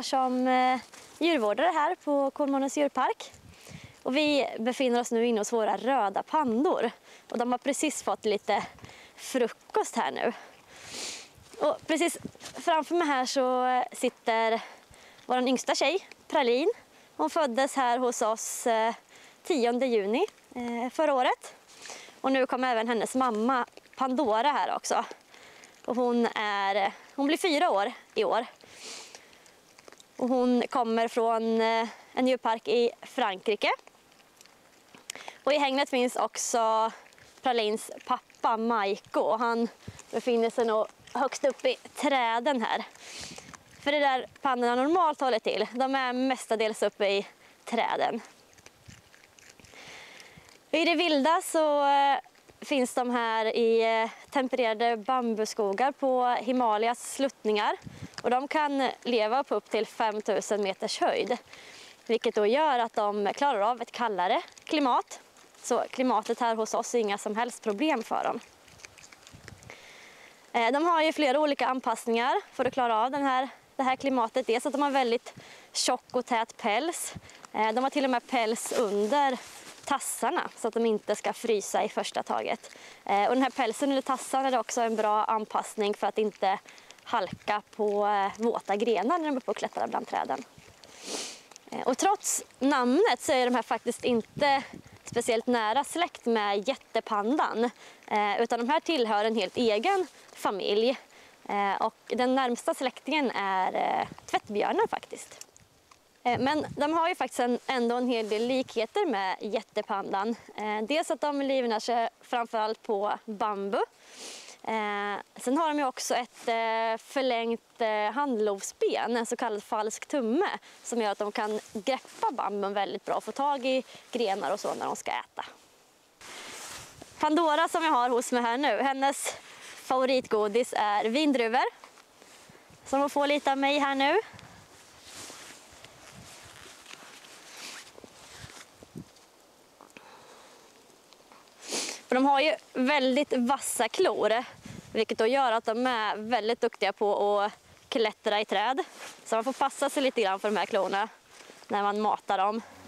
jobbar som djurvårdare här på Kolmårdens djurpark. Och vi befinner oss nu inne hos våra röda pandor. Och de har precis fått lite frukost här nu. Och precis framför mig här så sitter vår yngsta tjej, Pralin. Hon föddes här hos oss 10 juni förra året. Och nu kommer även hennes mamma Pandora här också. Och hon blir 4 år i år. Och hon kommer från en djurpark i Frankrike. Och i hägnet finns också Pralins pappa Maiko. Och han befinner sig nog högst upp i träden här. För det där pandorna normalt håller till. De är mestadels uppe i träden. I det vilda så finns de här i tempererade bambuskogar på Himalayas sluttningar. Och de kan leva på upp till 5000 meters höjd. Vilket då gör att de klarar av ett kallare klimat. Så klimatet här hos oss är inga som helst problem för dem. De har ju flera olika anpassningar för att klara av det här klimatet. Dels att de har väldigt tjock och tät päls. De har till och med päls under tassarna så att de inte ska frysa i första taget. Och den här pälsen under tassarna är också en bra anpassning för att inte halka på våta grenar när de är på och klättrar bland träden. Och trots namnet så är de här faktiskt inte speciellt nära släkt med jättepandan. Utan de här tillhör en helt egen familj. Och den närmsta släktingen är tvättbjörnen faktiskt. Men de har ju faktiskt ändå en hel del likheter med jättepandan. Dels att de livnär sig framförallt på bambu. Sen har de ju också ett förlängt handlovsben, en så kallad falsk tumme, som gör att de kan greppa bambun väldigt bra och få tag i grenar och så när de ska äta. Pandora som jag har hos mig här nu, hennes favoritgodis är vindruvor. Så hon får lite av mig här nu. För de har ju väldigt vassa klor, vilket då gör att de är väldigt duktiga på att klättra i träd. Så man får passa sig lite grann för de här klorna när man matar dem.